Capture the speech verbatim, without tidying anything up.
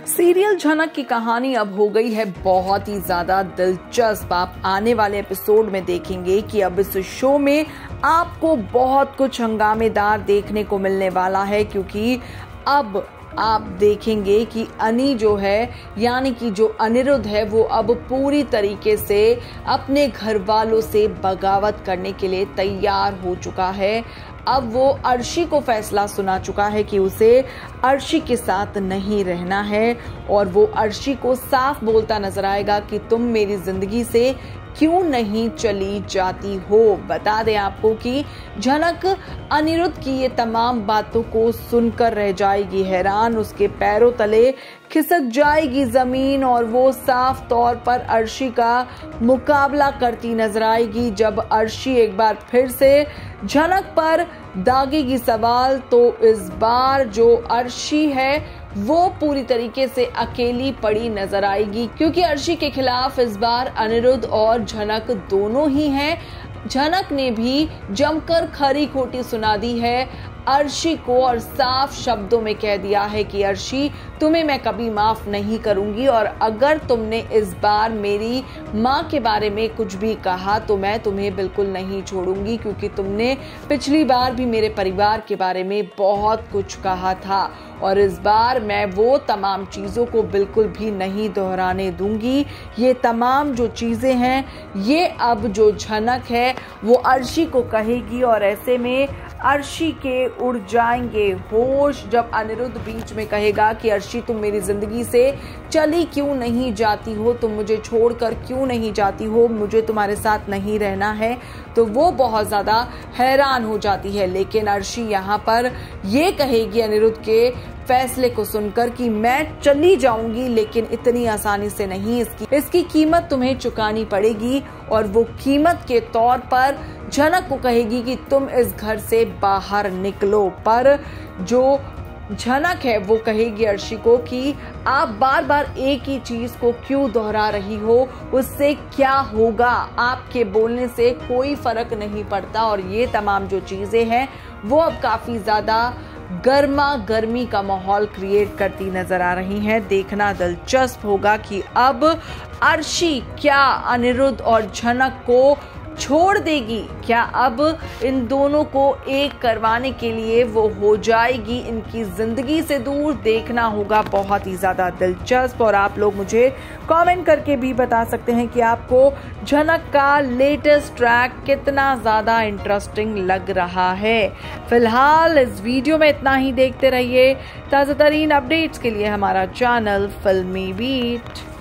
Serial झनक की कहानी अब हो गई है बहुत ही ज्यादा दिलचस्प। आप आने वाले एपिसोड में देखेंगे कि अब इस शो में आपको बहुत कुछ हंगामेदार देखने को मिलने वाला है, क्योंकि अब आप देखेंगे कि अनी जो है यानी कि जो अनिरुद्ध है वो अब पूरी तरीके से अपने घर वालों से बगावत करने के लिए तैयार हो चुका है। अब वो अर्शी को फैसला सुना चुका है कि उसे अर्शी के साथ नहीं रहना है और वो अर्शी को साफ बोलता नजर आएगा कि तुम मेरी जिंदगी से क्यों नहीं चली जाती हो। बता दें आपको कि झनक अनिरुद्ध की ये तमाम बातों को सुनकर रह जाएगी हैरान, उसके पैरों तले खिसक जाएगी जमीन और वो साफ तौर पर अर्शी का मुकाबला करती नजर आएगी। जब अर्शी एक बार फिर से झनक पर दागेगी सवाल, तो इस बार जो अर्शी है वो पूरी तरीके से अकेली पड़ी नजर आएगी, क्योंकि अर्शी के खिलाफ इस बार अनिरुद्ध और झनक दोनों ही हैं। झनक ने भी जमकर खरी खोटी सुना दी है अर्शी को और साफ शब्दों में कह दिया है कि अर्शी, तुम्हें मैं कभी माफ नहीं करूंगी और अगर तुमने इस बार मेरी माँ के बारे में कुछ भी कहा तो मैं तुम्हें बिल्कुल नहीं छोड़ूंगी, क्योंकि तुमने पिछली बार भी मेरे परिवार के बारे में बहुत कुछ कहा था और इस बार मैं वो तमाम चीज़ों को बिल्कुल भी नहीं दोहराने दूंगी। ये तमाम जो चीज़ें हैं ये अब जो झनक है वो अर्शी को कहेगी और ऐसे में अर्शी के उड़ जाएंगे होश जब अनिरुद्ध बीच में कहेगा कि अर्शी, तुम मेरी जिंदगी से चली क्यों नहीं जाती हो, तुम मुझे छोड़कर क्यों नहीं जाती हो, मुझे तुम्हारे साथ नहीं रहना है। तो वो बहुत ज्यादा हैरान हो जाती है, लेकिन अर्शी यहाँ पर ये कहेगी अनिरुद्ध के फैसले को सुनकर कि मैं चली जाऊंगी, लेकिन इतनी आसानी से नहीं, इसकी इसकी कीमत तुम्हें चुकानी पड़ेगी। और वो कीमत के तौर पर झनक को कहेगी कि तुम इस घर से बाहर निकलो। पर जो झनक है वो कहेगी अर्शी को कि आप बार बार एक ही चीज को क्यों दोहरा रही हो, उससे क्या होगा, आपके बोलने से कोई फर्क नहीं पड़ता। और ये तमाम जो चीजें हैं वो अब काफी ज्यादा गर्मा गर्मी का माहौल क्रिएट करती नजर आ रही हैं। देखना दिलचस्प होगा कि अब अर्शी क्या अनिरुद्ध और झनक को छोड़ देगी, क्या अब इन दोनों को एक करवाने के लिए वो हो जाएगी इनकी जिंदगी से दूर। देखना होगा बहुत ही ज्यादा दिलचस्प। और आप लोग मुझे कमेंट करके भी बता सकते हैं कि आपको झनक का लेटेस्ट ट्रैक कितना ज्यादा इंटरेस्टिंग लग रहा है। फिलहाल इस वीडियो में इतना ही। देखते रहिए ताजा तरीन अपडेट्स के लिए हमारा चैनल फिल्मी बीट।